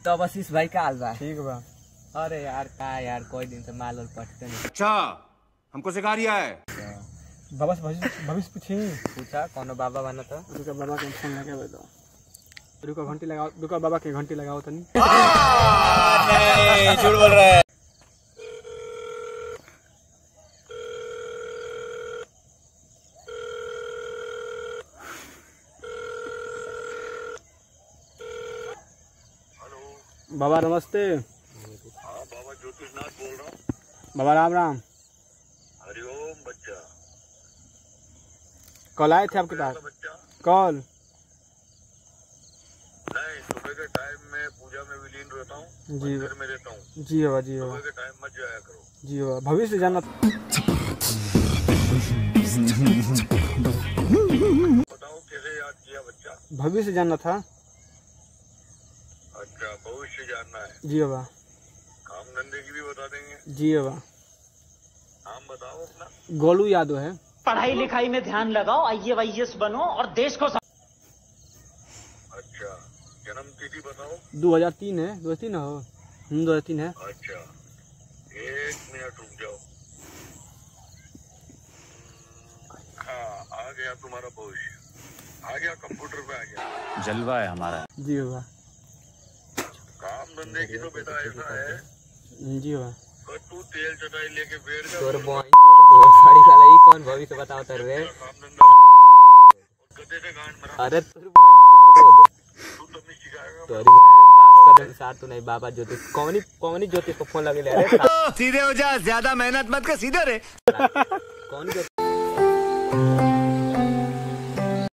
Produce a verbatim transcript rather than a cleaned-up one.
तो आशीष भाई का हाल बा? ठीक बा। अरे यार का यार कोई दिन से माल और पटते नहीं। अच्छा हमको सिखा रिया है। बाबा से भविष्य भविष्य पूछी। पूछा कौन बाबा बना था? रुका बाबा के फोन लगा बताओ। रुका घंटी लगाओ, रुका बाबा के घंटी लगाओ तनी। नहीं झूठ बोल रहा है। बाबा नमस्ते। हाँ बाबा ज्योतिषनाथ बोल रहा हूँ। बाबा राम राम। हरिओम बच्चा। कल आए थे आपके पास? बच्चा कल नहीं, सुबह के टाइम में पूजा में विलीन रहता हूँ, जी मंदिर में रहता हूँ। जी बाबा जी बाबा सुबह के टाइम मत जाया करो। जी बाबा भविष्य जाना। बताओ कैसे याद किया बच्चा? भविष्य जाना था। अच्छा भविष्य जानना है। जी बाबा। काम धंधे की भी बता देंगे। जी बाबा। नाम बताओ अपना। गोलू यादव है। पढ़ाई लिखाई में ध्यान लगाओ, आई ए एस बनो और देश को। अच्छा जन्म तिथि बताओ। दो हजार तीन है। दो हजार तीन हो? हम्म दो हजार तीन है। अच्छा एक मिनट रुक जाओ। हाँ आ गया तुम्हारा भविष्य, आ गया कंप्यूटर पे आ गया। जलवा है हमारा। जी बाबा। काम धंधे की तो बेटा ऐसा है, जी बाबा। तू तेल चटाई लेके बैठ जा। तोर बॉय साड़ी वाला ही कौन भविष्य बताओ तर रे? काम धंधा गद्दे से गांड मरा। अरे तोर बॉय को तो बोल तू तो नहीं सिखाएगा। तोरी में बात कर साथ तो नहीं बाबा ज्योतिष कौनी कौनी ज्योतिष को फोन लगे ले। अरे सीधे हो जा, ज्यादा मेहनत मत कर, सीधे रे। कौन ज्योतिष